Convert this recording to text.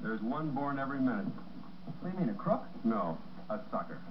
There's one born every minute. What do you mean, a crook? No, a sucker.